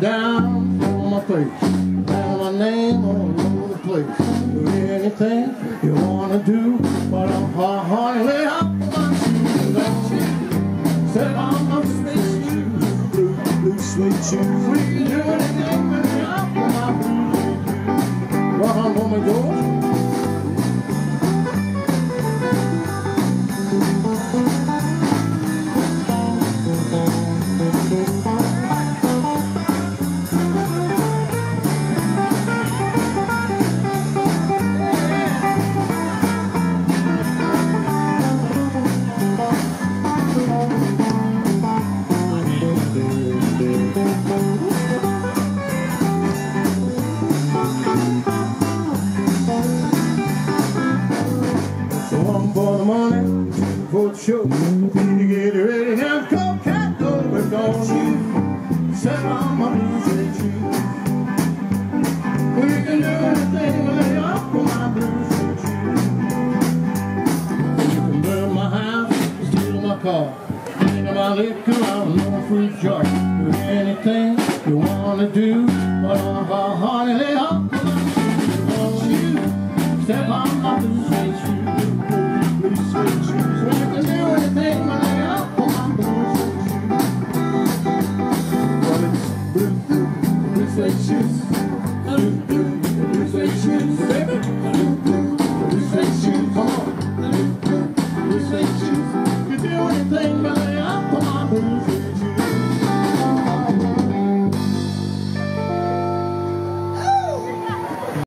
down on my face, and my name all over the place. Do anything you wanna do, but I'm hard lay up on my shoes. Don't you step on my space shoes, blue suede shoes. We can do anything but lay up on my blue suede shoes. Run on, woman, George. Show. You get ready now, go cat, go, but don't you set on my blue suede shoes. We can do anything but lay off on my blue suede shoes. You can burn my house, steal my car, drink my liquor out of no fruit jar. Do anything you wanna do, but honey, lay off on my shoes. Don't you step on my blue suede shoes, blue suede shoes. Anything when they up on my blue suede shoes. Blue suede shoes. Blue suede shoes, baby.